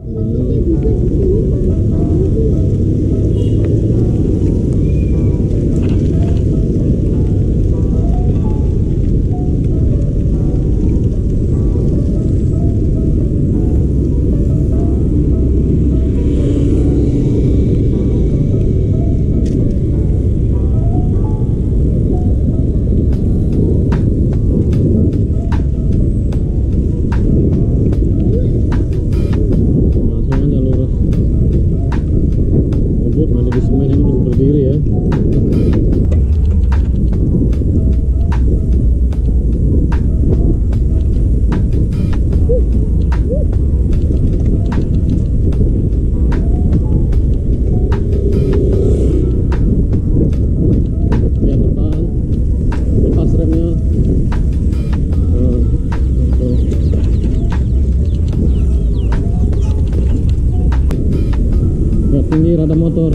Tinggi rada motor.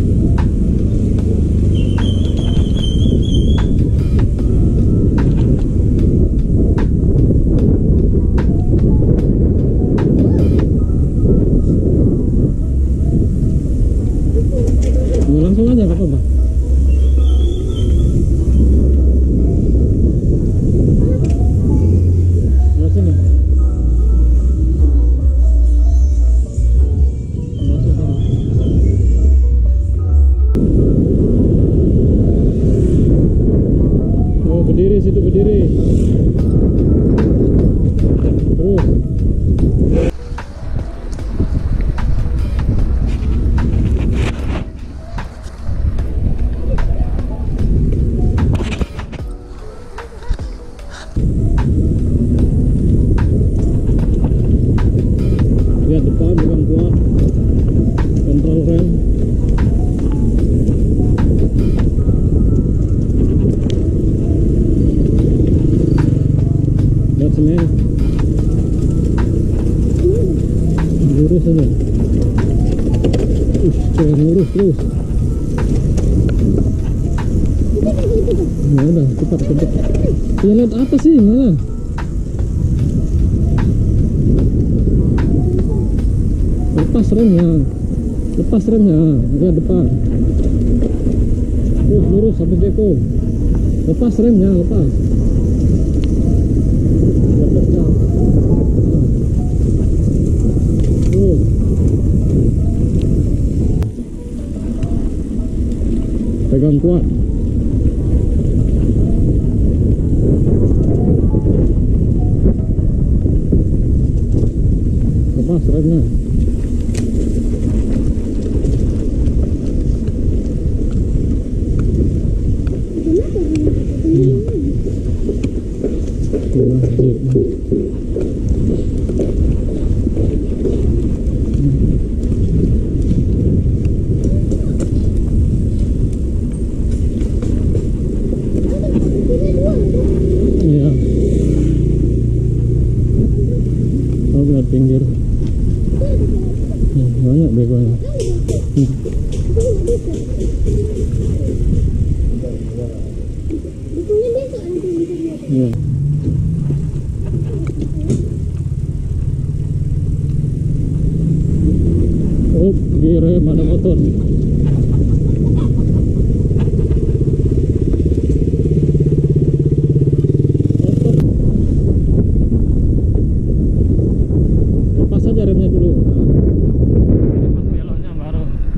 Langsung aja apa-apa. Sini. Berdiri situ, berdiri. Terus. Lihat depan bukan kuat. Kontrol rem. Semen lurus aja, jangan lurus terus. Ya udah, cepat. Ya lihat apa sih malah. Lepas remnya, lihat depan. Terus lurus sampai beko. Lepas remnya, lepas. Pegang kuat. Lepas remnya. Iya. Oh, lihat pinggir. Banyak begonya. Iya. Oh, di rem ada motor. Lepas saja remnya dulu. Lepas beloknya baru.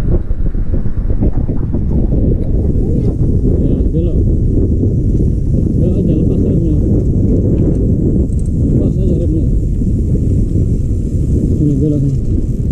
Ya, belok. Belok aja, lepas remnya. Lepas saja remnya. Ini beloknya.